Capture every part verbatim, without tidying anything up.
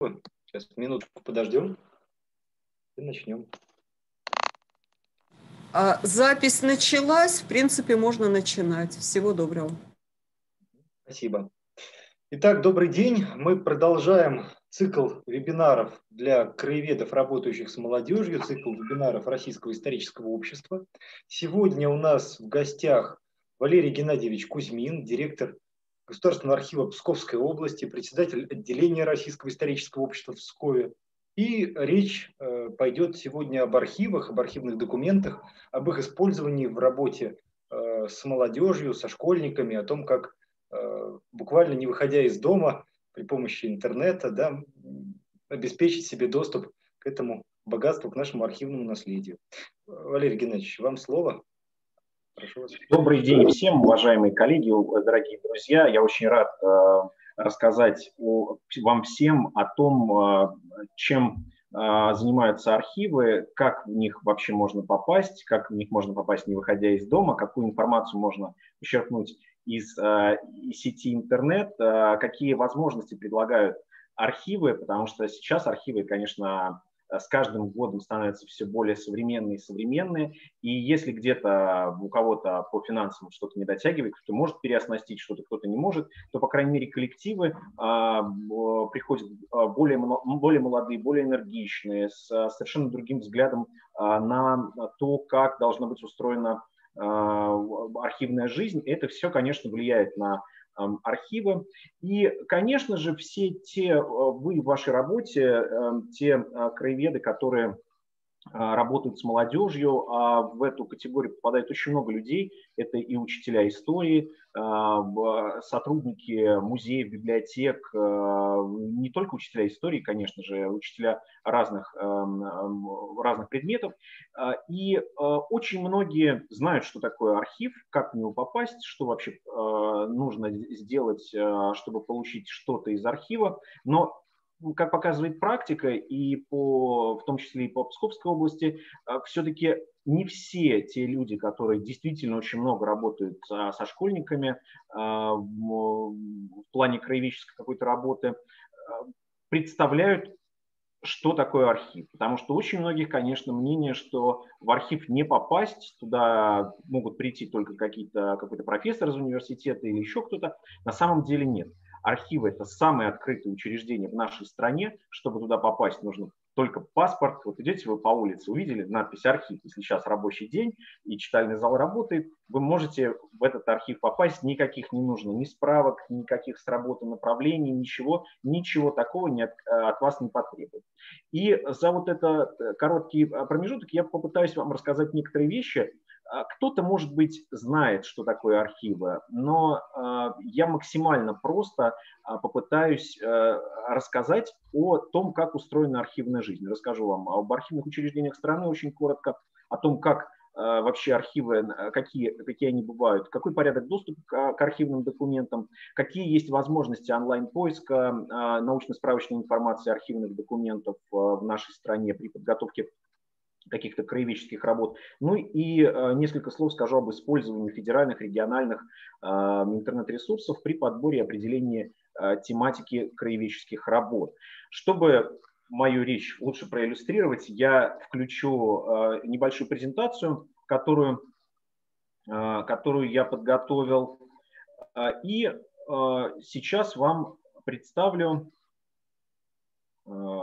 Сейчас минутку подождем и начнем. А, запись началась, в принципе, можно начинать. Всего доброго. Спасибо. Итак, добрый день. Мы продолжаем цикл вебинаров для краеведов, работающих с молодежью, цикл вебинаров Российского исторического общества. Сегодня у нас в гостях Валерий Геннадьевич Кузьмин, директор Государственного архива Псковской области, председатель отделения Российского исторического общества в Пскове. И речь э, пойдет сегодня об архивах, об архивных документах, об их использовании в работе э, с молодежью, со школьниками, о том, как э, буквально не выходя из дома при помощи интернета, да, обеспечить себе доступ к этому богатству, к нашему архивному наследию. Валерий Геннадьевич, вам слово. Прошу вас. Добрый день всем, уважаемые коллеги, дорогие друзья. Я очень рад э, рассказать о, вам всем о том, э, чем э, занимаются архивы, как в них вообще можно попасть, как в них можно попасть, не выходя из дома, какую информацию можно почерпнуть из, э, из сети интернет, э, какие возможности предлагают архивы, потому что сейчас архивы, конечно, с каждым годом становятся все более современные и современные. И если где-то у кого-то по финансам что-то не дотягивает, кто-то может переоснастить что-то, кто-то не может, то, по крайней мере, коллективы а, приходят более, более молодые, более энергичные, с совершенно другим взглядом а, на то, как должна быть устроена а, архивная жизнь. Это все, конечно, влияет на архивы. И, конечно же, все те, вы в вашей работе, те краеведы, которые работают с молодежью, а в эту категорию попадает очень много людей. Это и учителя истории, сотрудники музеев, библиотек, не только учителя истории, конечно же, учителя разных, разных предметов. И очень многие знают, что такое архив, как в него попасть, что вообще нужно сделать, чтобы получить что-то из архива. Но как показывает практика, и по, в том числе и по Псковской области, все-таки не все те люди, которые действительно очень много работают со школьниками в плане краеведческой какой-то работы, представляют, что такое архив. Потому что очень многих, конечно, мнение, что в архив не попасть, туда могут прийти только какие-то, какой-то профессор из университета или еще кто-то. На самом деле нет. Архивы – это самые открытые учреждения в нашей стране. Чтобы туда попасть, нужно только паспорт. Вот идете вы по улице, увидели надпись «Архив». Если сейчас рабочий день и читальный зал работает, вы можете в этот архив попасть. Никаких не нужно ни справок, никаких с работы направлений, ничего. Ничего такого не от, от вас не потребует. И за вот этот короткий промежуток я попытаюсь вам рассказать некоторые вещи. Кто-то, может быть, знает, что такое архивы, но э, я максимально просто э, попытаюсь э, рассказать о том, как устроена архивная жизнь. Расскажу вам об архивных учреждениях страны очень коротко, о том, как э, вообще архивы, какие, какие они бывают, какой порядок доступа к, к архивным документам, какие есть возможности онлайн-поиска э, научно-справочной информации архивных документов э, в нашей стране при подготовке каких-то краеведческих работ. Ну и э, несколько слов скажу об использовании федеральных, региональных э, интернет-ресурсов при подборе и определении э, тематики краеведческих работ. Чтобы мою речь лучше проиллюстрировать, я включу э, небольшую презентацию, которую, э, которую я подготовил. Э, и э, сейчас вам представлю э,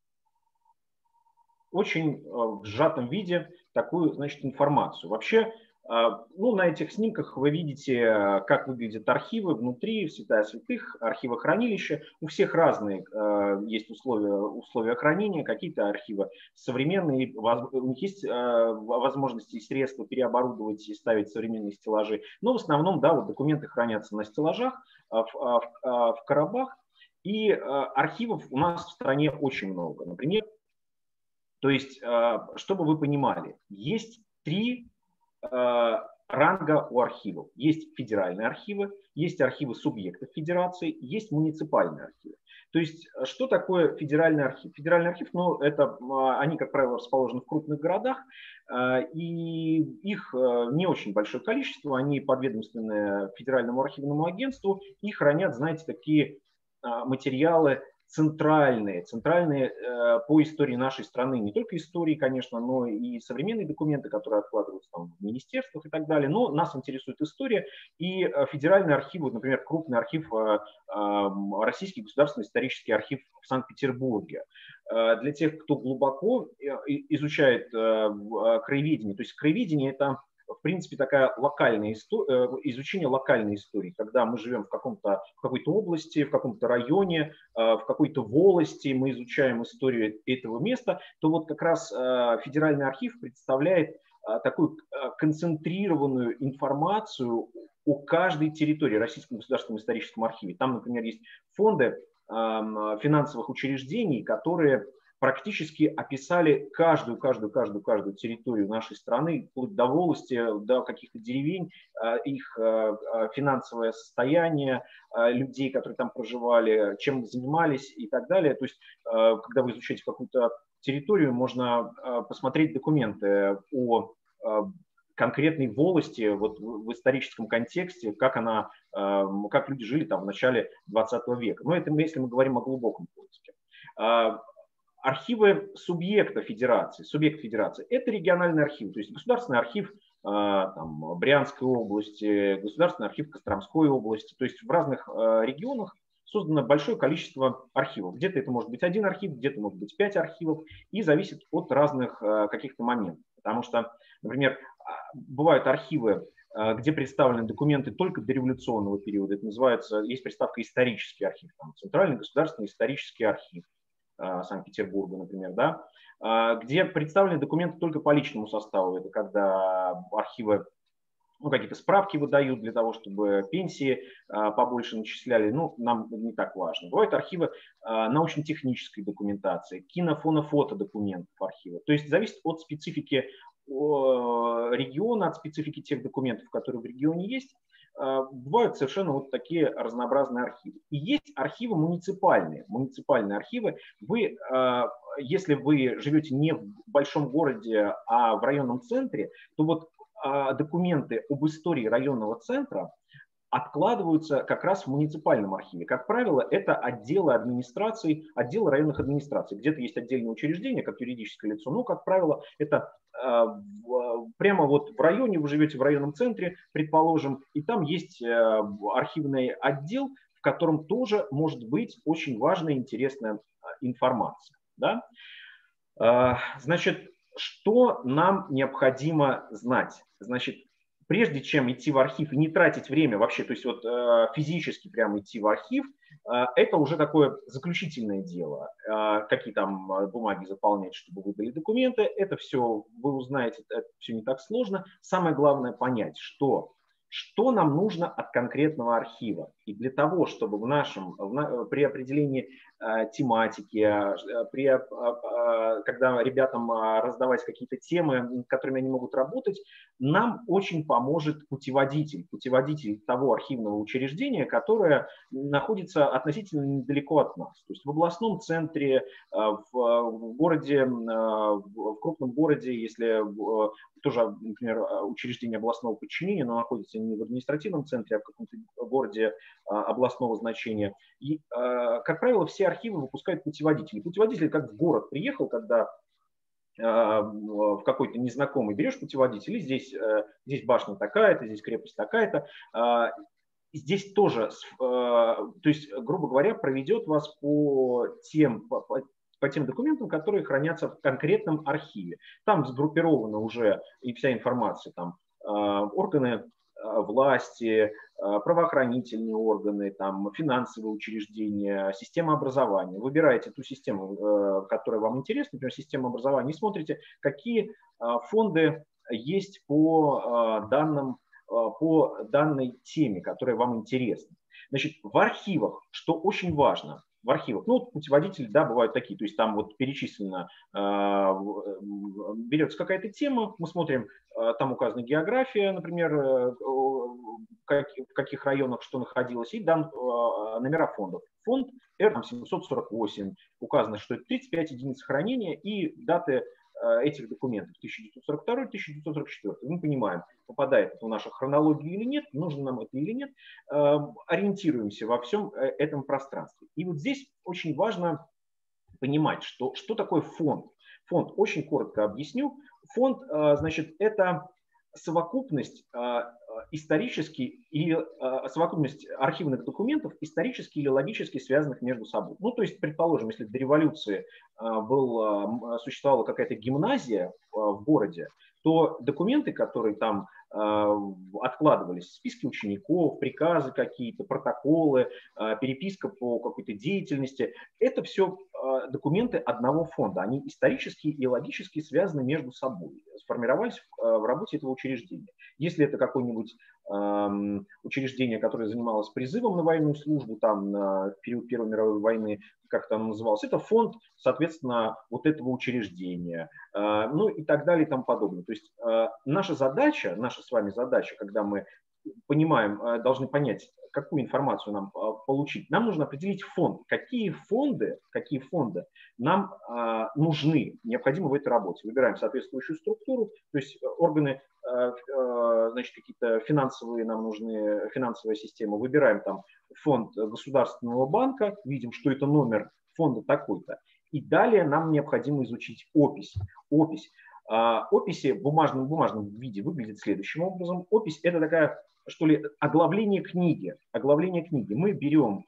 очень в сжатом виде такую, значит, информацию. Вообще, ну, на этих снимках вы видите, как выглядят архивы внутри, святая святых, архивохранилища. У всех разные есть условия, условия хранения, какие-то архивы современные, у них есть возможности и средства переоборудовать и ставить современные стеллажи. Но в основном, да, вот документы хранятся на стеллажах, в, в, в коробах. И архивов у нас в стране очень много. Например, то есть, чтобы вы понимали, есть три ранга у архивов. Есть федеральные архивы, есть архивы субъектов федерации, есть муниципальные архивы. То есть, что такое федеральный архив? Федеральный архив, ну, это, они, как правило, расположены в крупных городах, и их не очень большое количество, они подведомственны Федеральному архивному агентству и хранят, знаете, такие материалы центральные, центральные по истории нашей страны, не только истории, конечно, но и современные документы, которые откладываются там в министерствах и так далее. Но нас интересует история и федеральный архив, вот, например, крупный архив, Российский государственный исторический архив в Санкт-Петербурге. Для тех, кто глубоко изучает краеведение, то есть краеведение – это в принципе такая локальная история, изучение локальной истории, когда мы живем в, каком-то, в какой-то области, в каком-то районе, в какой-то волости, мы изучаем историю этого места, то вот как раз Федеральный архив представляет такую концентрированную информацию о каждой территории Российского государственного исторического архива. Там, например, есть фонды финансовых учреждений, которые практически описали каждую, каждую, каждую, каждую территорию нашей страны, вплоть до волости, до каких-то деревень, их финансовое состояние, людей, которые там проживали, чем занимались и так далее. То есть, когда вы изучаете какую-то территорию, можно посмотреть документы о конкретной волости вот в историческом контексте, как она, как люди жили там в начале двадцатого века. Но это если мы говорим о глубоком поиске. Архивы субъекта федерации, субъект федерации – это региональный архив, то есть государственный архив там, Брянской области, государственный архив Костромской области, то есть в разных регионах создано большое количество архивов. Где-то это может быть один архив, где-то может быть пять архивов, и зависит от разных каких-то моментов. Потому что, например, бывают архивы, где представлены документы только дореволюционного периода. Это называется, есть приставка «исторический архив», там, Центральный государственный исторический архив Санкт-Петербурга, например, да, где представлены документы только по личному составу. Это когда архивы ну, какие-то справки выдают для того, чтобы пенсии побольше начисляли. Ну, нам не так важно. Бывают архивы научно-технической документации, кинофоно-фото документов архива. То есть зависит от специфики региона, от специфики тех документов, которые в регионе есть. Бывают совершенно вот такие разнообразные архивы. И есть архивы муниципальные. Муниципальные архивы. Вы, если вы живете не в большом городе, а в районном центре, то вот документы об истории районного центра откладываются как раз в муниципальном архиве. Как правило, это отделы администрации, отделы районных администраций. Где-то есть отдельное учреждение, как юридическое лицо, но, как правило, это э, прямо вот в районе, вы живете в районном центре, предположим, и там есть э, архивный отдел, в котором тоже может быть очень важная и интересная информация. Да? Э, значит, что нам необходимо знать? Значит, прежде чем идти в архив и не тратить время вообще, то есть вот э, физически прямо идти в архив, э, это уже такое заключительное дело. Э, какие там бумаги заполнять, чтобы выдали документы, это все вы узнаете, это все не так сложно. Самое главное понять, что, что нам нужно от конкретного архива. И для того, чтобы в нашем, в, при определении э, тематики, э, при, э, когда ребятам э, раздавать какие-то темы, над которыми они могут работать, нам очень поможет путеводитель, путеводитель того архивного учреждения, которое находится относительно недалеко от нас. То есть в областном центре, в, в городе, в крупном городе, если тоже, например, учреждение областного подчинения, но находится не в административном центре, а в каком-то городе областного значения. И, как правило, все архивы выпускают путеводители. Путеводитель как в город приехал, когда в какой-то незнакомый берешь путеводитель, и здесь, здесь башня такая-то, здесь крепость такая-то. Здесь тоже, то есть, грубо говоря, проведет вас по тем, по, по тем документам, которые хранятся в конкретном архиве. Там сгруппирована уже и вся информация, там органы власти, правоохранительные органы, там, финансовые учреждения, система образования. Выбираете ту систему, которая вам интересна, например, система образования, и смотрите, какие фонды есть по данным, по данной теме, которая вам интересна. Значит, в архивах, что очень важно, в архивах, ну, путеводители, да, бывают такие, то есть там вот перечислено, э, берется какая-то тема, мы смотрим, э, там указана география, например, э, как, в каких районах что находилось, и дан э, номера фондов. Фонд Р семьсот сорок восемь, указано, что это тридцать пять единиц хранения и даты этих документов тысяча девятьсот сорок второй — тысяча девятьсот сорок четвёртый. Мы понимаем, попадает это в нашу хронологию или нет, нужно нам это или нет, ориентируемся во всем этом пространстве. И вот здесь очень важно понимать, что, что такое фонд. Фонд, очень коротко объясню. Фонд, значит, это совокупность исторически или совокупность архивных документов, исторически или логически связанных между собой. Ну, то есть, предположим, если до революции был, существовала какая-то гимназия в городе, то документы, которые там откладывались, списки учеников, приказы какие-то, протоколы, переписка по какой-то деятельности, это все документы одного фонда. Они исторически и логически связаны между собой, сформировались в работе этого учреждения. Если это какое-нибудь э, учреждение, которое занималось призывом на военную службу, там, на период Первой мировой войны, как это называлось, это фонд, соответственно, вот этого учреждения, э, ну и так далее и тому подобное. То есть э, наша задача, наша с вами задача, когда мы понимаем, э, должны понять, какую информацию нам э, получить, нам нужно определить фонд, какие фонды, какие фонды нам э, нужны, необходимы в этой работе. Выбираем соответствующую структуру, то есть органы, э, э, значит, какие-то финансовые нам нужны, финансовая система, выбираем там фонд Государственного банка, видим, что это номер фонда такой-то, и далее нам необходимо изучить опись. Опись. Э, описи в бумажном, бумажном виде выглядит следующим образом. Опись – это такая, что ли, оглавление книги. Оглавление книги. Мы берем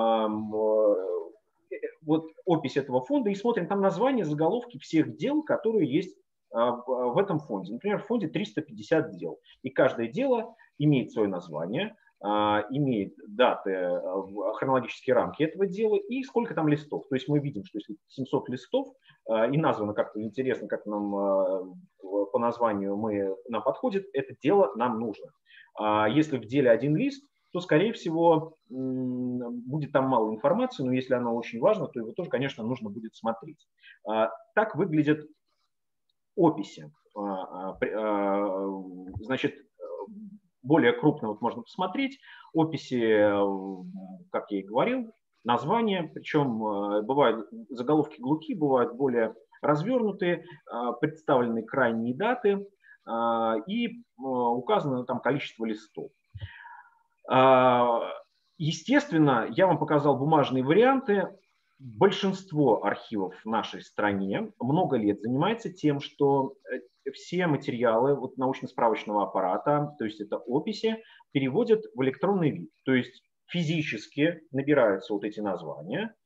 э, вот опись этого фонда и смотрим там названия, заголовки всех дел, которые есть э, в этом фонде. Например, в фонде триста пятьдесят дел. И каждое дело имеет свое название, э, имеет даты, э, хронологические рамки этого дела и сколько там листов. То есть мы видим, что если семьсот листов э, и названо как-то интересно, как нам э, по названию мы, нам подходит, это дело нам нужно. Если в деле один лист, то, скорее всего, будет там мало информации, но если оно очень важно, то его тоже, конечно, нужно будет смотреть. Так выглядят описи. Значит, более крупно вот можно посмотреть. Описи, как я и говорил, названия, причем бывают заголовки глухи, бывают более развернутые, представлены крайние даты, и указано там количество листов. Естественно, я вам показал бумажные варианты. Большинство архивов в нашей стране много лет занимается тем, что все материалы вот, научно-справочного аппарата, то есть это описи, переводят в электронный вид. То есть физически набираются вот эти названия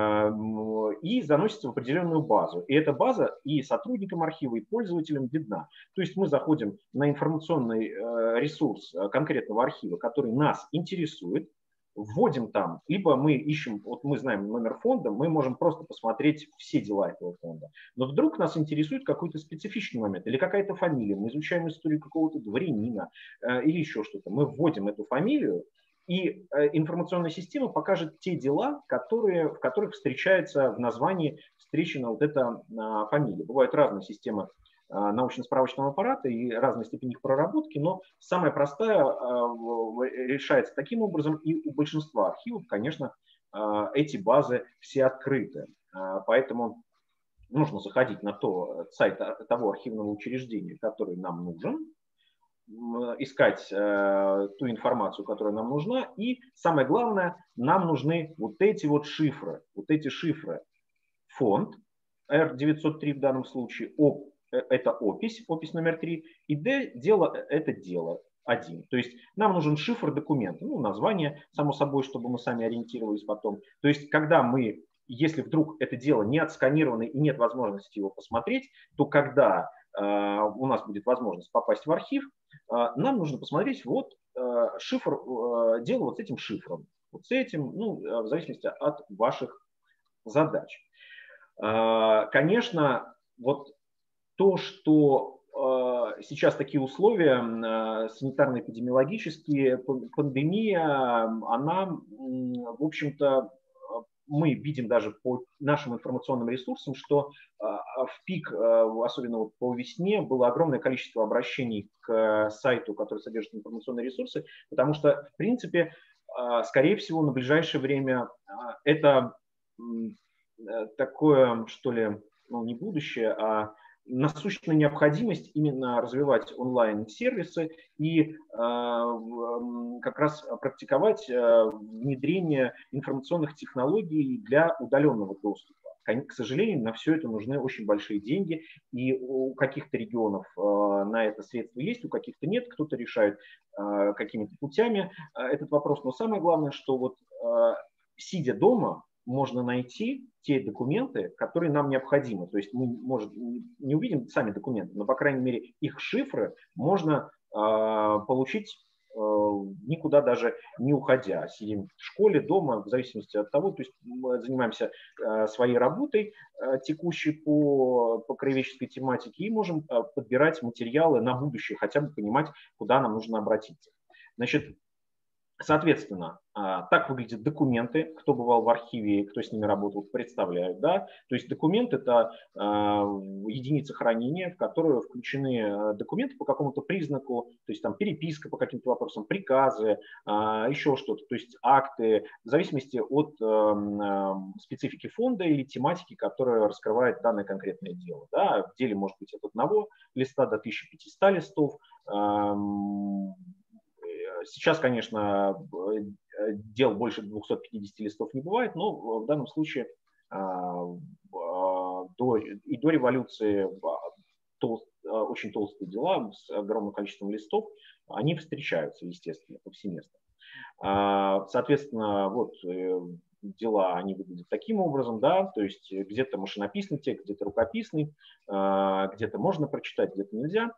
и заносится в определенную базу. И эта база и сотрудникам архива, и пользователям видна. То есть мы заходим на информационный ресурс конкретного архива, который нас интересует, вводим там, либо мы ищем, вот мы знаем номер фонда, мы можем просто посмотреть все дела этого фонда. Но вдруг нас интересует какой-то специфичный момент или какая-то фамилия, мы изучаем историю какого-то дворянина или еще что-то. Мы вводим эту фамилию, и информационная система покажет те дела, которые, в которых встречается в названии встречена вот эта фамилия. Бывают разные системы научно-справочного аппарата и разной степени их проработки, но самая простая решается таким образом, и у большинства архивов, конечно, эти базы все открыты. Поэтому нужно заходить на то, сайт того архивного учреждения, который нам нужен, искать э, ту информацию, которая нам нужна. И самое главное, нам нужны вот эти вот шифры. Вот эти шифры. Фонд эр девятьсот три в данном случае, оп, это опись, опись номер три, и Д, дело, это дело один. То есть нам нужен шифр документа, ну, название, само собой, чтобы мы сами ориентировались потом. То есть когда мы, если вдруг это дело не отсканировано и нет возможности его посмотреть, то когда э, у нас будет возможность попасть в архив, нам нужно посмотреть вот шифр, дело вот с этим шифром, вот с этим, ну, в зависимости от ваших задач. Конечно, вот то, что сейчас такие условия санитарно-эпидемиологические, пандемия, она, в общем-то, мы видим даже по нашим информационным ресурсам, что в пик, особенно вот по весне, было огромное количество обращений к сайту, который содержит информационные ресурсы, потому что, в принципе, скорее всего, на ближайшее время это такое, что ли, ну, не будущее, а насущная необходимость именно развивать онлайн-сервисы и как раз практиковать внедрение информационных технологий для удаленного доступа. К сожалению, на все это нужны очень большие деньги, и у каких-то регионов на это средства есть, у каких-то нет, кто-то решает какими-то путями этот вопрос. Но самое главное, что вот сидя дома, можно найти те документы, которые нам необходимы. То есть мы, может, не увидим сами документы, но, по крайней мере, их шифры можно получить никуда даже не уходя. Сидим в школе, дома, в зависимости от того, то есть мы занимаемся своей работой текущей по, по краеведческой тематике и можем подбирать материалы на будущее, хотя бы понимать, куда нам нужно обратиться. Значит, соответственно, так выглядят документы. Кто бывал в архиве, кто с ними работал, представляют. Да? То есть документ – это единица хранения, в которую включены документы по какому-то признаку, то есть там переписка по каким-то вопросам, приказы, еще что-то, то есть акты, в зависимости от специфики фонда или тематики, которая раскрывает данное конкретное дело. Да? В деле может быть от одного листа до тысячи пятисот листов. Сейчас, конечно, дел больше двухсот пятидесяти листов не бывает, но в данном случае до, и до революции толст, очень толстые дела с огромным количеством листов, они встречаются, естественно, повсеместно. Соответственно, вот дела, они выглядят таким образом, да, то есть где-то машинописный текст, где-то рукописный, где-то можно прочитать, где-то нельзя.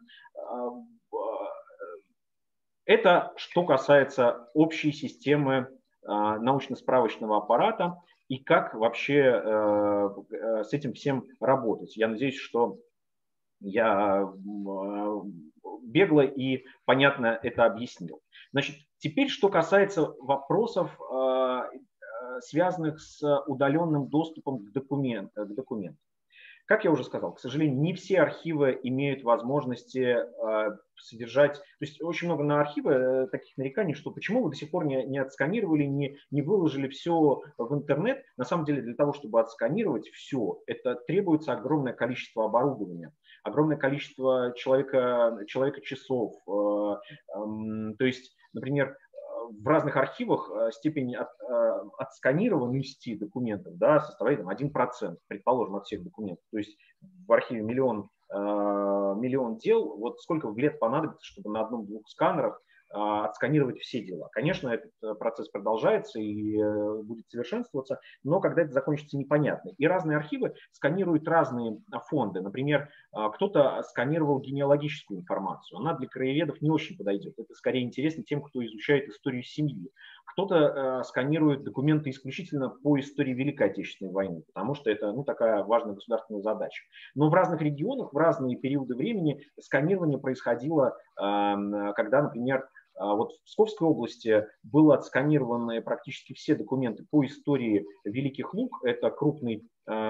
Это что касается общей системы научно-справочного аппарата и как вообще с этим всем работать. Я надеюсь, что я бегло и понятно это объяснил. Значит, теперь что касается вопросов, связанных с удаленным доступом к документам. К документам. Как я уже сказал, к сожалению, не все архивы имеют возможности э, содержать, то есть очень много на архивы э, таких нареканий, что почему вы до сих пор не, не отсканировали, не, не выложили все в интернет. На самом деле для того, чтобы отсканировать все, это требуется огромное количество оборудования, огромное количество человека, человека часов. Э, э, то есть, например, в разных архивах степень от, отсканированности документов, да, составляет там, один процент, предположим, от всех документов. То есть в архиве миллион, миллион дел, вот сколько лет понадобится, чтобы на одном-двух сканерах отсканировать все дела. Конечно, этот процесс продолжается и будет совершенствоваться, но когда это закончится, непонятно. И разные архивы сканируют разные фонды. Например, кто-то сканировал генеалогическую информацию. Она для краеведов не очень подойдет. Это скорее интересно тем, кто изучает историю семьи. Кто-то сканирует документы исключительно по истории Великой Отечественной войны, потому что это ну, такая важная государственная задача. Но в разных регионах, в разные периоды времени сканирование происходило, когда, например, вот в Псковской области были отсканированы практически все документы по истории Великих Луг. Это крупный,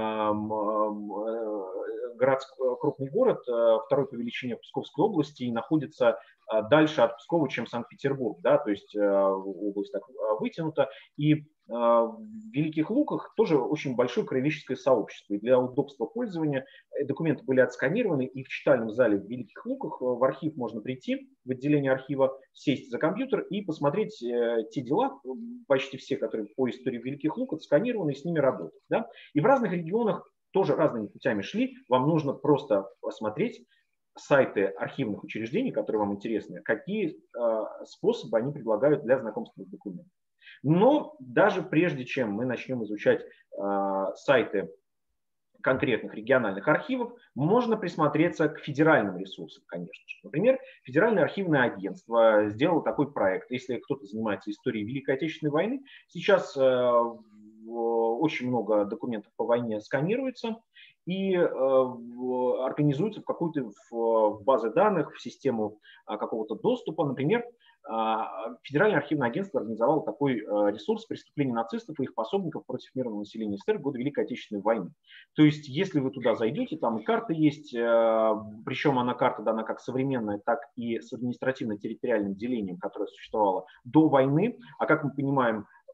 город, крупный город, второй по величине в Псковской области, и находится дальше от Пскова, чем Санкт-Петербург. Да? То есть область так вытянута. И в Великих Луках тоже очень большое краеведческое сообщество. И для удобства пользования документы были отсканированы, и в читальном зале в Великих Луках в архив можно прийти, в отделение архива, сесть за компьютер и посмотреть те дела, почти все, которые по истории Великих Лук отсканированы, и с ними работать. Да? И в разных регионах тоже разными путями шли. Вам нужно просто посмотреть сайты архивных учреждений, которые вам интересны, какие способы они предлагают для знакомства с документами. Но даже прежде чем мы начнем изучать э, сайты конкретных региональных архивов, можно присмотреться к федеральным ресурсам, конечно же. Например, Федеральное архивное агентство сделало такой проект. Если кто-то занимается историей Великой Отечественной войны, сейчас э, очень много документов по войне сканируется и э, организуется в какую-то в, в базы данных, в систему э, какого-то доступа. Например, Федеральное архивное агентство организовало такой ресурс преступлений нацистов и их пособников против мирного населения СССР в годы Великой Отечественной войны. То есть, если вы туда зайдете, там и карта есть, причем она карта дана как современная, так и с административно-территориальным делением, которое существовало до войны. А как мы понимаем,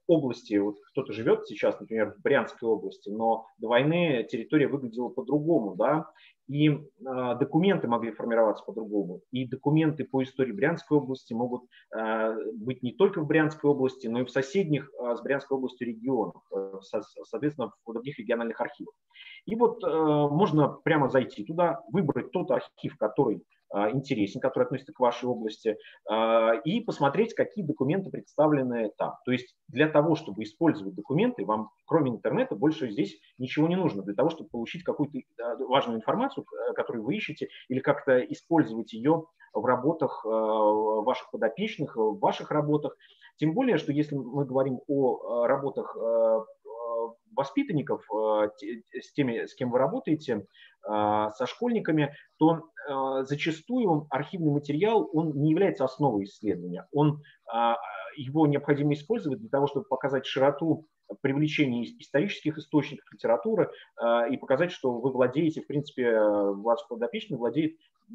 области, вот кто-то живет сейчас, например, в Брянской области, но до войны территория выглядела по-другому, да, и э, документы могли формироваться по-другому. И документы по истории Брянской области могут э, быть не только в Брянской области, но и в соседних э, с Брянской областью регионах, э, со, соответственно, в других региональных архивах. И вот э, можно прямо зайти туда, выбрать тот архив, который э, интересен, который относится к вашей области, э, и посмотреть, какие документы представлены там. То есть для того, чтобы использовать документы, вам кроме интернета больше здесь ничего не нужно. Для того, чтобы получить какую-то важную информацию, которую вы ищете, или как-то использовать ее в работах ваших подопечных, в ваших работах. Тем более, что если мы говорим о работах воспитанников, с теми, с кем вы работаете, со школьниками, то зачастую архивный материал, он не является основой исследования. Он, его необходимо использовать для того, чтобы показать широту привлечения исторических источников, литературы и показать, что вы владеете, в принципе, ваш подопечный владеет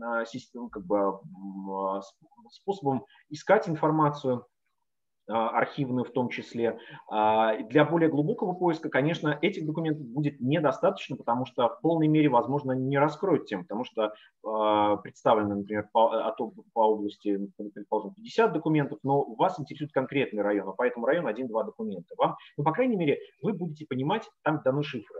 как бы, способом искать информацию, архивную в том числе. Для более глубокого поиска, конечно, этих документов будет недостаточно, потому что в полной мере, возможно, не раскроют тему, потому что представлено, например, по, по области, предположим, пятьдесят документов, но вас интересует конкретный район, а по этому району один-два документа. Вам, ну, по крайней мере, вы будете понимать, там даны шифры.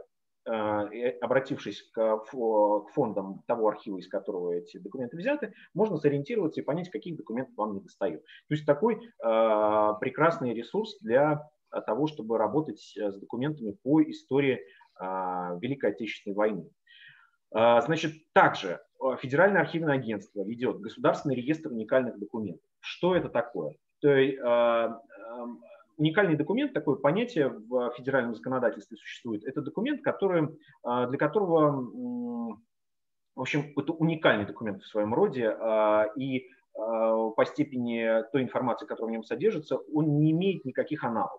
Обратившись к фондам того архива, из которого эти документы взяты, можно сориентироваться и понять, каких документов вам недостает. То есть такой э, прекрасный ресурс для того, чтобы работать с документами по истории э, Великой Отечественной войны. Э, значит, также Федеральное архивное агентство ведет Государственный реестр уникальных документов. Что это такое? То есть, э, э, уникальный документ, такое понятие в федеральном законодательстве существует. Это документ, который, для которого, в общем, это уникальный документ в своем роде, и по степени той информации, которая в нем содержится, он не имеет никаких аналогов.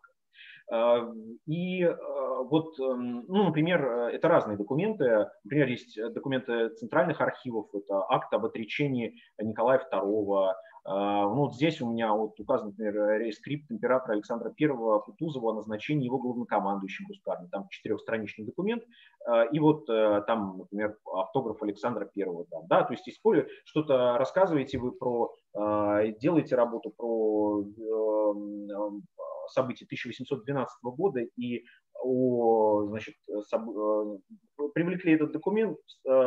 И вот, ну, например, это разные документы. Например, есть документы центральных архивов, это акт об отречении Николая второго. Ну, вот здесь у меня вот указан, например, рескрипт императора Александра Первого Кутузова о назначении его главнокомандующим Русской-армии. Там четырехстраничный документ, и вот там, например, автограф Александра Первого. Да, да, то есть, если что-то рассказываете вы про, делаете работу про события тысяча восемьсот двенадцатого года и о, значит, привлекли этот документ,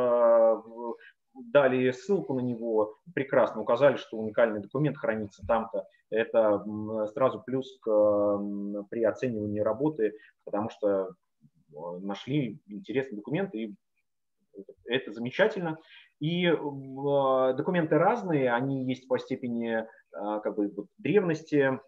дали ссылку на него, прекрасно указали, что уникальный документ хранится там-то. Это сразу плюс к, при оценивании работы, потому что нашли интересный документ, и это замечательно. И документы разные, они есть по степени как бы, древности.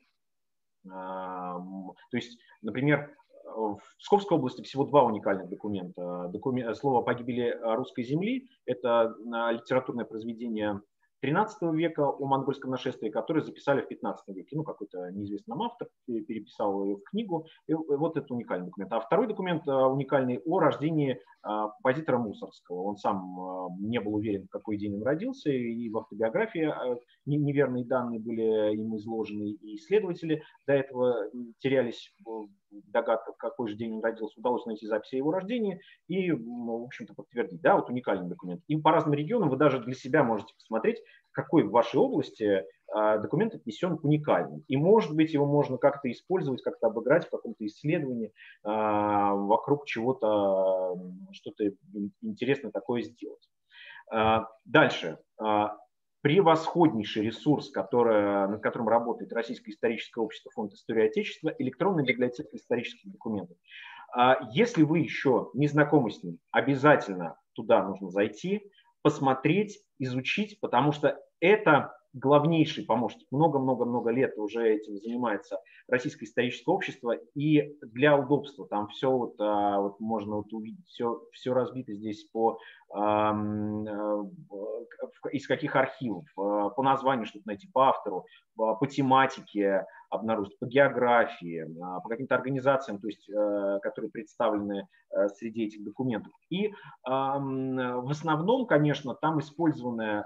То есть, например, в Псковской области всего два уникальных документа. Документ, слово о погибели русской земли – это литературное произведение тринадцатого века о монгольском нашествии, которое записали в пятнадцатом веке. Ну, какой-то неизвестный нам автор переписал ее в книгу. И вот это уникальный документ. А второй документ уникальный о рождении композитора Мусоргского. Он сам не был уверен, в какой день он родился, и в автобиографии неверные данные были им изложены, и исследователи до этого терялись в догадках, в какой же день он родился. Удалось найти записи о его рождении и, в общем-то, подтвердить. Да, вот уникальный документ. И по разным регионам вы даже для себя можете посмотреть, какой в вашей области документ отнесен к уникальным. И, может быть, его можно как-то использовать, как-то обыграть в каком-то исследовании, вокруг чего-то, что-то интересное такое сделать. Дальше. Превосходнейший ресурс, который, над которым работает Российское историческое общество, Фонд истории Отечества, электронная библиотека исторических документов. Если вы еще не знакомы с ним, обязательно туда нужно зайти, посмотреть, изучить, потому что это главнейший помощник. Много-много-много лет уже этим занимается Российское историческое общество, и для удобства там все вот, вот можно вот увидеть, все, все разбито здесь по из каких архивов, по названию что-то найти, по автору, по тематике обнаружить, по географии, по каким-то организациям, то есть, которые представлены среди этих документов. И в основном, конечно, там использованы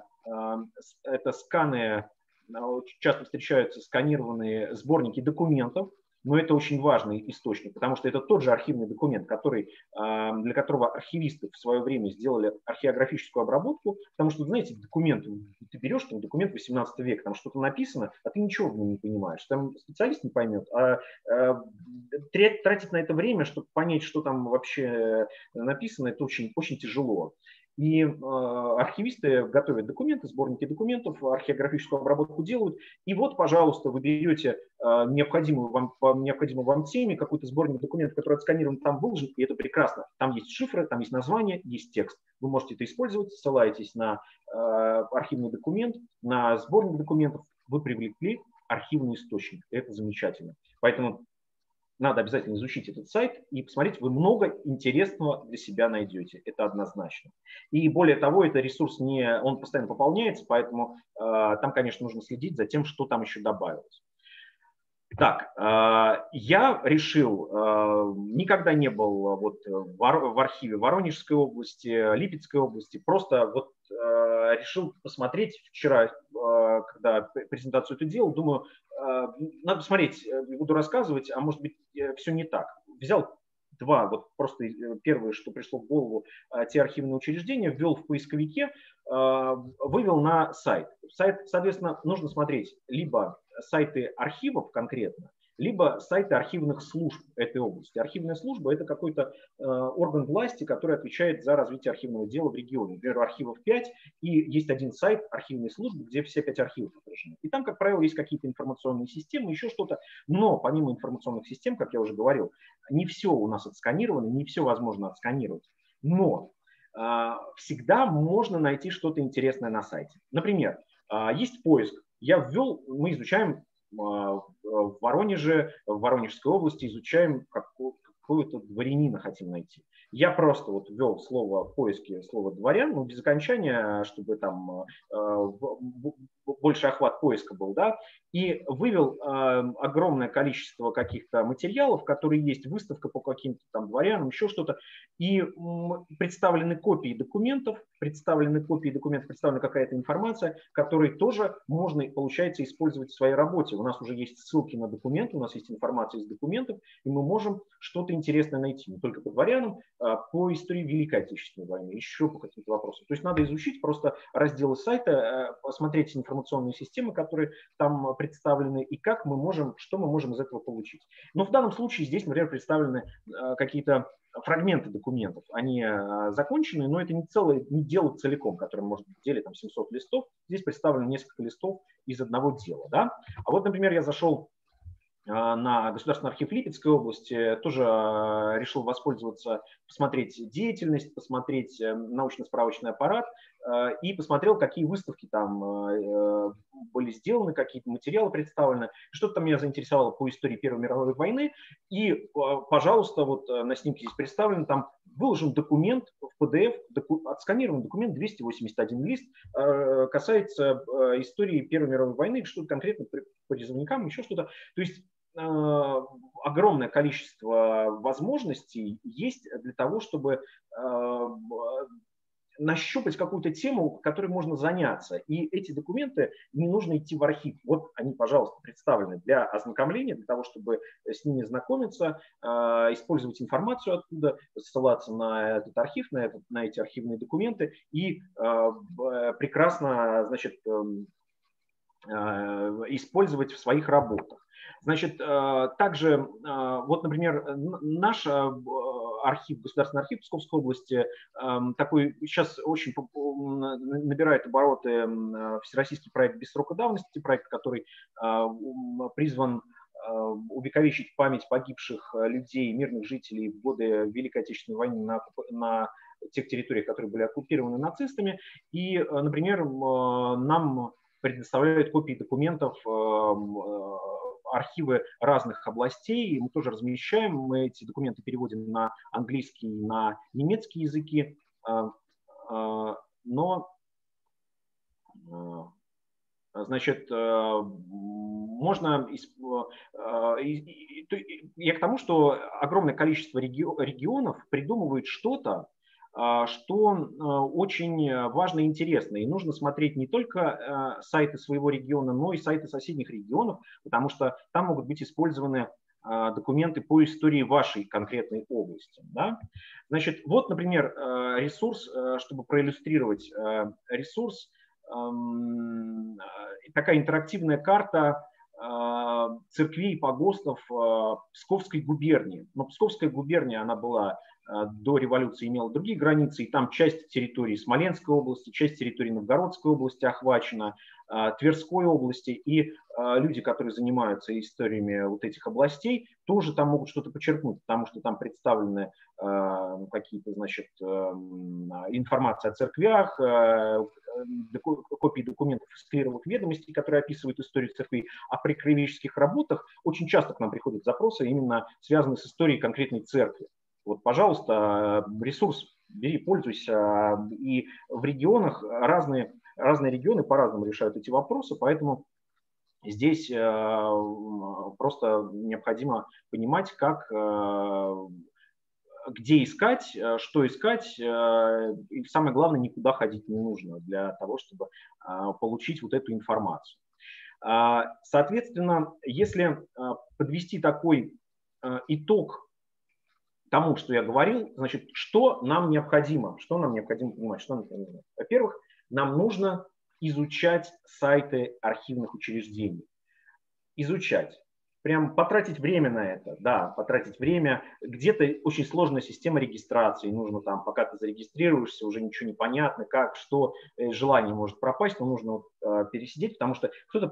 это сканы, часто встречаются сканированные сборники документов, но это очень важный источник, потому что это тот же архивный документ, который, для которого архивисты в свое время сделали археографическую обработку, потому что, знаете, документ, ты берешь там документ восемнадцатого века, там что-то написано, а ты ничего в нем не понимаешь, там специалист не поймет, а тратить на это время, чтобы понять, что там вообще написано, это очень, очень тяжело. И э, архивисты готовят документы, сборники документов, археографическую обработку делают. И вот, пожалуйста, вы берете э, необходимую вам, по необходимой вам теме какой-то сборник документов, который отсканирован, там выложен, и это прекрасно. Там есть шифры, там есть название, есть текст. Вы можете это использовать, ссылаетесь на э, архивный документ, на сборник документов. Вы привлекли архивный источник. Это замечательно. Поэтому надо обязательно изучить этот сайт и посмотреть, вы много интересного для себя найдете, это однозначно. И более того, это ресурс, не, он постоянно пополняется, поэтому э, там, конечно, нужно следить за тем, что там еще добавилось. Так, э, я решил, э, никогда не был вот в, в архиве Воронежской области, Липецкой области, просто вот э, решил посмотреть вчера, э, когда презентацию эту делал, думаю, надо посмотреть, буду рассказывать, а может быть все не так. Взял два, вот просто первое, что пришло в голову, те архивные учреждения, ввел в поисковике, вывел на сайт. Сайт, соответственно, нужно смотреть либо сайты архивов конкретно, либо сайты архивных служб этой области. Архивная служба – это какой-то э, орган власти, который отвечает за развитие архивного дела в регионе. Например, архивов пять, и есть один сайт архивной службы, где все пять архивов отражены. И там, как правило, есть какие-то информационные системы, еще что-то. Но помимо информационных систем, как я уже говорил, не все у нас отсканировано, не все возможно отсканировать. Но э, всегда можно найти что-то интересное на сайте. Например, э, есть поиск. Я ввел, мы изучаем в Воронеже, в Воронежской области, изучаем какого-то дворянина, хотим найти. Я просто вот ввел слово в поиске, слово дворян, ну, без окончания, чтобы там э, больше охват поиска был, да, и вывел э, огромное количество каких-то материалов, которые есть, выставка по каким-то там дворянам, еще что-то, и м, представлены копии документов, представлены копии документов, представлена какая-то информация, которую тоже можно, получается, использовать в своей работе. У нас уже есть ссылки на документы, у нас есть информация из документов, и мы можем что-то интересное найти, не только по дворянам, а по истории Великой Отечественной войны, еще по каким-то вопросам. То есть надо изучить просто разделы сайта, посмотреть информационные системы, которые там представлены, и как мы можем, что мы можем из этого получить. Но в данном случае здесь, например, представлены какие-то фрагменты документов. Они закончены, но это не целое, не дело целиком, которое может быть в деле там семьсот листов. Здесь представлено несколько листов из одного дела. Да? А вот, например, я зашел на Государственный архив Липецкой области, тоже решил воспользоваться, посмотреть деятельность, посмотреть научно-справочный аппарат и посмотрел, какие выставки там были сделаны, какие-то материалы представлены. Что-то там меня заинтересовало по истории Первой мировой войны. И, пожалуйста, вот на снимке здесь представлен, там выложен документ в пи ди эф, доку, отсканирован документ, двести восемьдесят один лист, касается истории Первой мировой войны, что-то конкретно по призывникам, еще что-то. То есть огромное количество возможностей есть для того, чтобы нащупать какую-то тему, которой можно заняться. И эти документы не нужно идти в архив. Вот они, пожалуйста, представлены для ознакомления, для того, чтобы с ними знакомиться, использовать информацию оттуда, ссылаться на этот архив, на, этот, на эти архивные документы и прекрасно, значит, использовать в своих работах. Значит, также, вот, например, наш архив, Государственный архив Псковской области, такой сейчас очень набирает обороты всероссийский проект без срока давности, проект, который призван увековечить память погибших людей, мирных жителей в годы Великой Отечественной войны на, на тех территориях, которые были оккупированы нацистами. И, например, нам предоставляют копии документов архивы разных областей, мы тоже размещаем, мы эти документы переводим на английский, на немецкий языки, но, значит, можно, я к тому, что огромное количество регионов придумывает что-то, что очень важно и интересно. И нужно смотреть не только сайты своего региона, но и сайты соседних регионов, потому что там могут быть использованы документы по истории вашей конкретной области. Да? Значит, вот, например, ресурс, чтобы проиллюстрировать ресурс, такая интерактивная карта церквей и погостов Псковской губернии. Но Псковская губерния, она была до революции, имела другие границы, и там часть территории Смоленской области, часть территории Новгородской области охвачена, Тверской области, и люди, которые занимаются историями вот этих областей, тоже там могут что-то почерпнуть, потому что там представлены какие-то, значит, информация о церквях, копии документов из клировых ведомостей, которые описывают историю церкви. А при краеведческих работах очень часто к нам приходят запросы, именно связанные с историей конкретной церкви. Вот, пожалуйста, ресурс бери, пользуйся. И в регионах разные, разные регионы по-разному решают эти вопросы, поэтому здесь просто необходимо понимать, как, где искать, что искать, и самое главное, никуда ходить не нужно для того, чтобы получить вот эту информацию. Соответственно, если подвести такой итог тому, что я говорил, значит, что нам необходимо, что нам необходимо понимать, что нам необходимо. Во-первых, нам нужно изучать сайты архивных учреждений. Изучать. Прям потратить время на это, да, потратить время. Где-то очень сложная система регистрации, нужно там, пока ты зарегистрируешься, уже ничего не понятно, как, что, желание может пропасть, но нужно вот, э, пересидеть, потому что кто-то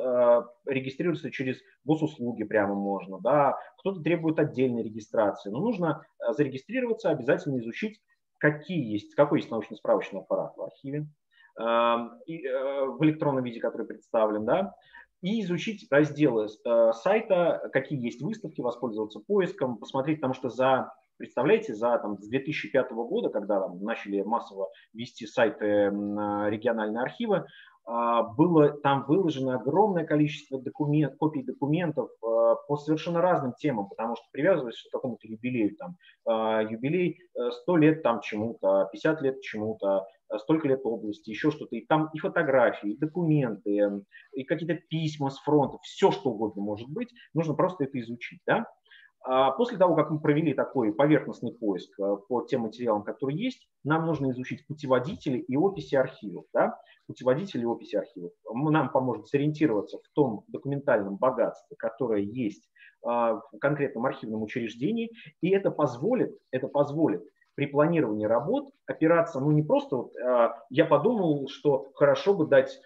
э, регистрируется через госуслуги прямо можно, да, кто-то требует отдельной регистрации, но нужно зарегистрироваться, обязательно изучить, какие есть, какой есть научно-справочный аппарат в архиве, э, и, э, в электронном виде, который представлен, да, и изучить разделы э, сайта, какие есть выставки, воспользоваться поиском, посмотреть, потому что за, представляете, за там, с две тысячи пятого года, когда там, начали массово вести сайты э, региональные архивы, э, было там выложено огромное количество документ, копий документов э, по совершенно разным темам, потому что привязывались к какому-то юбилею, там, э, юбилей э, сто лет там чему-то, пятьдесят лет чему-то, столько лет области, еще что-то, и там и фотографии, и документы, и какие-то письма с фронта, все что угодно может быть, нужно просто это изучить. Да? А после того, как мы провели такой поверхностный поиск по тем материалам, которые есть, нам нужно изучить путеводители и описи архивов. Да? Путеводители и описи архивов нам поможет сориентироваться в том документальном богатстве, которое есть в конкретном архивном учреждении, и это позволит, это позволит при планировании работ опираться, ну не просто, вот, э, я подумал, что хорошо бы дать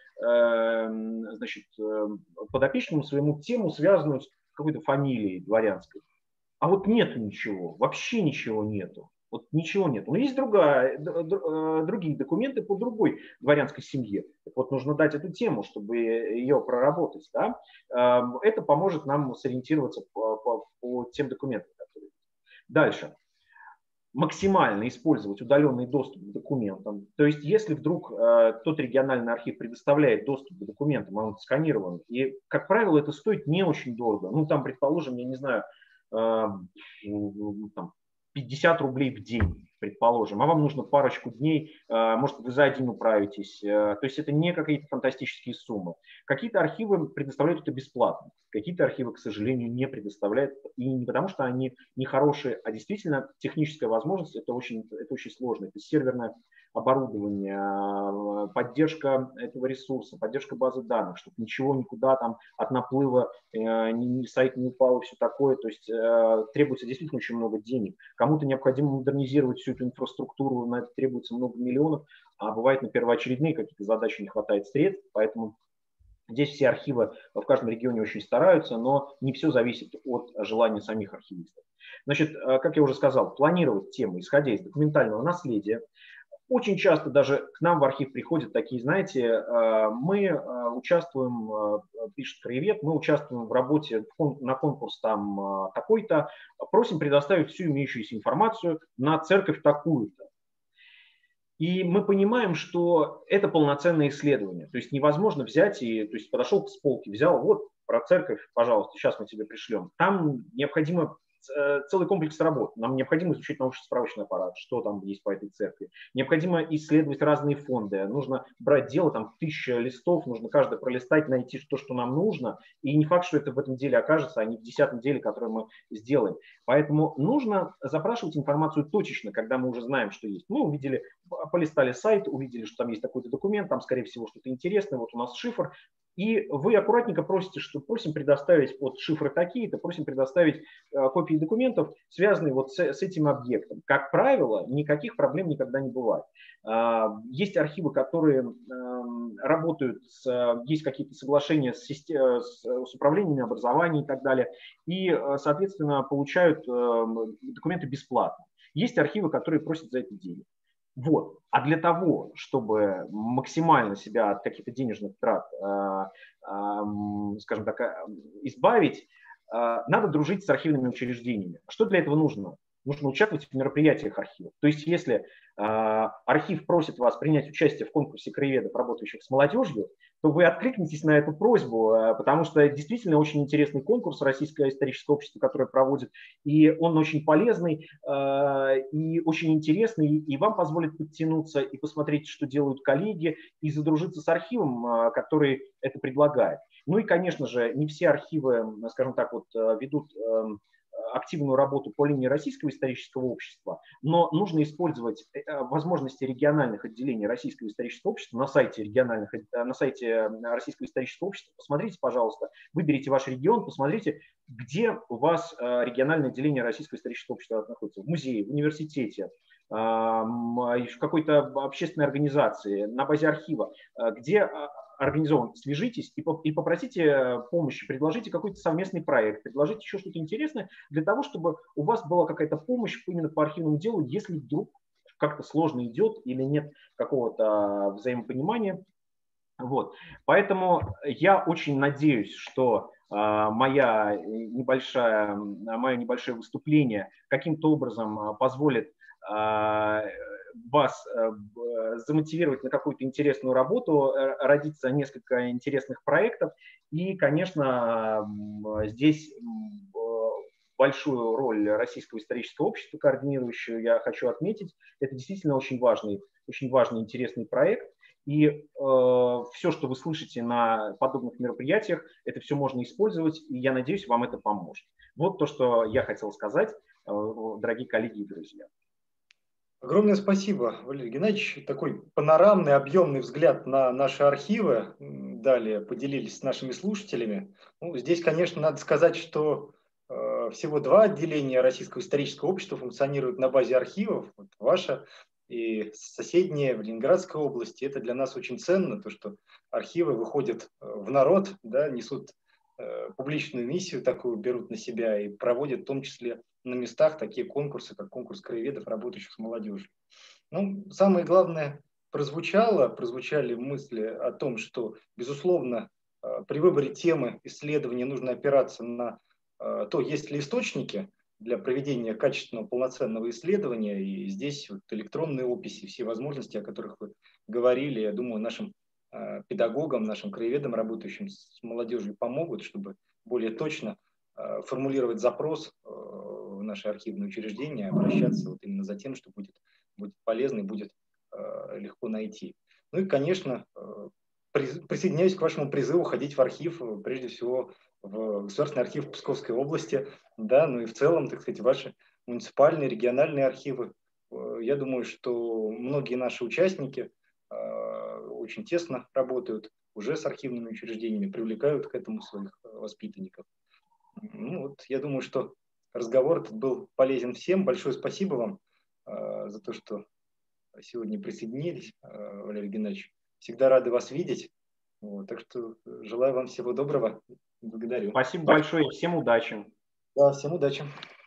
э, значит, э, подопечному своему тему, связанную с какой-то фамилией дворянской. А вот нету ничего, вообще ничего нету. Вот ничего нет. Но есть другая, другие документы по другой дворянской семье. Так вот, нужно дать эту тему, чтобы ее проработать. Да? Это поможет нам сориентироваться по, по, по тем документам, которые есть. Дальше. Максимально использовать удаленный доступ к документам. То есть, если вдруг э, тот региональный архив предоставляет доступ к документам, а он сканирован, и, как правило, это стоит не очень дорого. Ну, там, предположим, я не знаю, э, там, пятьдесят рублей в день, предположим, а вам нужно парочку дней, может, вы за один управитесь. То есть это не какие-то фантастические суммы. Какие-то архивы предоставляют это бесплатно, какие-то архивы, к сожалению, не предоставляют. И не потому, что они нехорошие, а действительно техническая возможность – это очень, это очень сложно. Это серверное оборудование, поддержка этого ресурса, поддержка базы данных, чтобы ничего никуда там от наплыва, ни сайт не упал и все такое. То есть требуется действительно очень много денег. Кому-то необходимо модернизировать всю эту инфраструктуру, на это требуется много миллионов, а бывает на первоочередные какие-то задачи не хватает средств, поэтому здесь все архивы в каждом регионе очень стараются, но не все зависит от желания самих архивистов. Значит, как я уже сказал, планировать темы, исходя из документального наследия. Очень часто даже к нам в архив приходят такие, знаете, мы участвуем, пишет краевед, мы участвуем в работе на конкурс там такой-то, просим предоставить всю имеющуюся информацию на церковь такую-то. И мы понимаем, что это полноценное исследование. То есть невозможно взять и, то есть подошел с полки, взял, вот про церковь, пожалуйста, сейчас мы тебе пришлем. Там необходимо целый комплекс работ. Нам необходимо изучить научно-справочный аппарат, что там есть по этой церкви. Необходимо исследовать разные фонды. Нужно брать дело, там тысяча листов, нужно каждый пролистать, найти то, что нам нужно. И не факт, что это в этом деле окажется, а не в десятом деле, которое мы сделаем. Поэтому нужно запрашивать информацию точечно, когда мы уже знаем, что есть. Мы увидели, полистали сайт, увидели, что там есть такой-то документ, там, скорее всего, что-то интересное, вот у нас шифр. И вы аккуратненько просите, что просим предоставить вот шифры такие-то, просим предоставить э, копии документов, связанные вот с, с этим объектом. Как правило, никаких проблем никогда не бывает. Э, есть архивы, которые э, работают, с, есть какие-то соглашения с, с, с управлениями образования и так далее, и, э, соответственно, получают э, документы бесплатно. Есть архивы, которые просят за это денег. Вот. А для того, чтобы максимально себя от каких-то денежных трат, э, э, скажем так, избавить, э, надо дружить с архивными учреждениями. Что для этого нужно? Нужно участвовать в мероприятиях архива. То есть если э, архив просит вас принять участие в конкурсе краеведов, работающих с молодежью, то вы откликнетесь на эту просьбу, э, потому что действительно очень интересный конкурс Российское историческое общество, которое проводит, и он очень полезный э, и очень интересный, и вам позволит подтянуться и посмотреть, что делают коллеги, и задружиться с архивом, э, который это предлагает. Ну и, конечно же, не все архивы, скажем так, вот, ведут э, активную работу по линии Российского исторического общества, но нужно использовать возможности региональных отделений Российского исторического общества на сайте, региональных, на сайте Российского исторического общества. Посмотрите, пожалуйста, выберите ваш регион, посмотрите, где у вас региональное отделение Российского исторического общества находится. В музее, в университете, в какой-то общественной организации, на базе архива, где организован, свяжитесь и попросите помощи, предложите какой-то совместный проект, предложите еще что-то интересное для того, чтобы у вас была какая-то помощь именно по архивному делу, если вдруг как-то сложно идет или нет какого-то взаимопонимания. Вот. Поэтому я очень надеюсь, что моя небольшая, мое небольшое выступление каким-то образом позволит вас замотивировать на какую-то интересную работу, родиться несколько интересных проектов. И, конечно, здесь большую роль Российского исторического общества, координирующую, я хочу отметить. Это действительно очень важный, очень важный, интересный проект. И э, все, что вы слышите на подобных мероприятиях, это все можно использовать, и я надеюсь, вам это поможет. Вот то, что я хотел сказать, э, дорогие коллеги и друзья. Огромное спасибо, Валерий Геннадьевич. Такой панорамный, объемный взгляд на наши архивы далее поделились с нашими слушателями. Ну, здесь, конечно, надо сказать, что э, всего два отделения Российского исторического общества функционируют на базе архивов. Вот ваше и соседние в Ленинградской области. Это для нас очень ценно, то, что архивы выходят в народ, да, несут э, публичную миссию такую, берут на себя и проводят в том числе на местах такие конкурсы, как конкурс краеведов, работающих с молодежью. Ну, самое главное прозвучало, прозвучали мысли о том, что, безусловно, при выборе темы исследования нужно опираться на то, есть ли источники для проведения качественного, полноценного исследования. И здесь вот электронные описи, все возможности, о которых вы говорили, я думаю, нашим педагогам, нашим краеведам, работающим с молодежью, помогут, чтобы более точно формулировать запрос в наши архивные учреждения, обращаться вот именно за тем, что будет, будет полезно и будет э, легко найти. Ну и, конечно, э, присоединяюсь к вашему призыву ходить в архив, прежде всего в Государственный архив Псковской области, да, ну и в целом, так сказать, ваши муниципальные, региональные архивы. Э, я думаю, что многие наши участники э, очень тесно работают уже с архивными учреждениями, привлекают к этому своих воспитанников. Ну, вот я думаю, что разговор этот был полезен всем. Большое спасибо вам э, за то, что сегодня присоединились, э, Валерий Геннадьевич. Всегда рады вас видеть. Вот, так что желаю вам всего доброго. Благодарю. Спасибо большое. Всем удачи. Да, всем удачи.